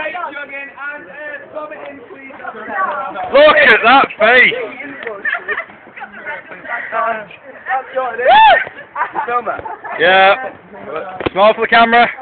Look at that face! Film it. Yeah. Smile for the camera.